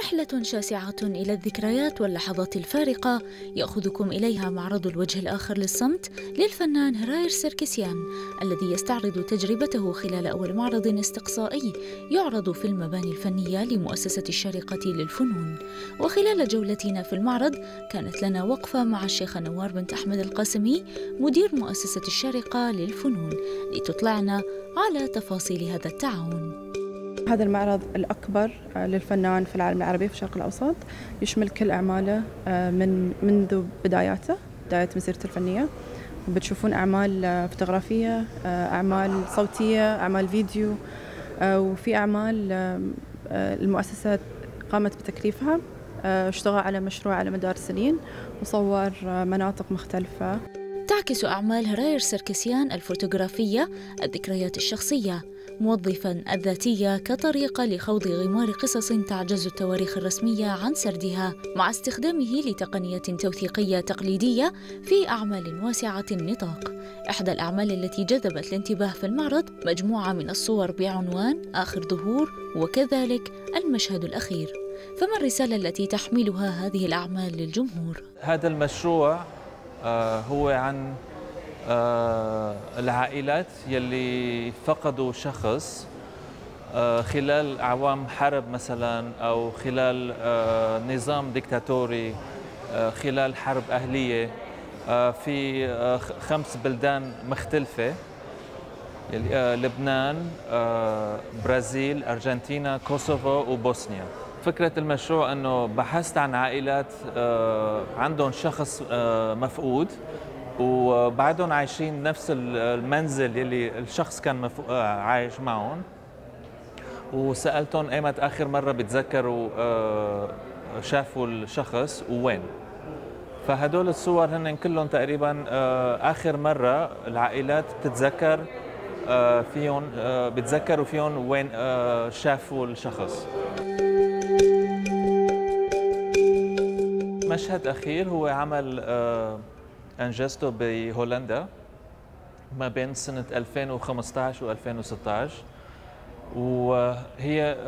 رحلة شاسعة إلى الذكريات واللحظات الفارقة يأخذكم إليها معرض الوجه الآخر للصمت للفنان هراير سركسيان، الذي يستعرض تجربته خلال أول معرض استقصائي يعرض في المباني الفنية لمؤسسة الشارقة للفنون. وخلال جولتنا في المعرض كانت لنا وقفة مع الشيخة نوار بنت أحمد القاسمي مدير مؤسسة الشارقة للفنون لتطلعنا على تفاصيل هذا التعاون. هذا المعرض الأكبر للفنان في العالم العربي في الشرق الأوسط، يشمل كل أعماله منذ بداية مسيرته الفنية. بتشوفون أعمال فوتوغرافية، أعمال صوتية، أعمال فيديو، وفي أعمال المؤسسة قامت بتكليفها، اشتغل على مشروع على مدار السنين وصور مناطق مختلفة. تعكس أعمال هراير سركسيان الفوتوغرافية الذكريات الشخصية، موظفاً الذاتية كطريقة لخوض غمار قصص تعجز التواريخ الرسمية عن سردها، مع استخدامه لتقنية توثيقية تقليدية في أعمال واسعة النطاق. إحدى الأعمال التي جذبت الانتباه في المعرض مجموعة من الصور بعنوان آخر ظهور وكذلك المشهد الأخير. فما الرسالة التي تحملها هذه الأعمال للجمهور؟ هذا المشروع هو عن العائلات يلي فقدوا شخص خلال أعوام حرب مثلا، أو خلال نظام ديكتاتوري، خلال حرب أهلية في 5 بلدان مختلفة: لبنان، برازيل، أرجنتينا، كوسوفو وبوسنيا. فكرة المشروع أنه بحثت عن عائلات عندهم شخص مفقود وبعدهم عايشين نفس المنزل اللي الشخص كان عايش معهم، وسألتهم ايمت آخر مرة بتذكروا شافوا الشخص ووين. فهدول الصور هن كلهم تقريبا آخر مرة العائلات بتتذكر فيهم، بتذكروا فيهم وين شافوا الشخص. مشهد أخير هو عمل أنجزته بهولندا ما بين سنة 2015 و 2016، وهي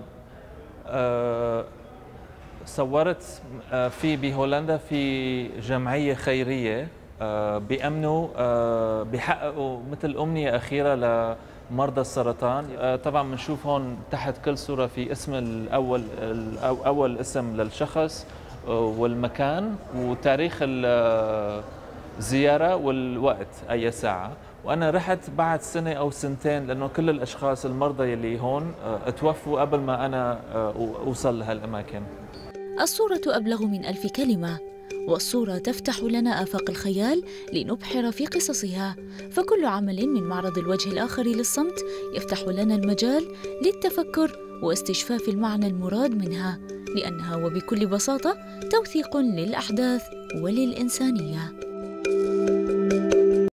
صورت في بهولندا في جمعية خيرية بيأمنوا بيحققوا مثل أمنية أخيرة لمرضى السرطان. طبعا بنشوف هون تحت كل صورة في اسم أول اسم للشخص والمكان وتاريخ الزيارة والوقت أي ساعة. وأنا رحت بعد سنة أو سنتين لأنه كل الأشخاص المرضى يلي هون توفوا قبل ما أنا أوصل لهالأماكن. الصورة أبلغ من 1000 كلمة، والصورة تفتح لنا آفاق الخيال لنبحر في قصصها. فكل عمل من معرض الوجه الآخر للصمت يفتح لنا المجال للتفكر واستشفاف المعنى المراد منها، لأنها وبكل بساطة توثيق للأحداث وللإنسانية.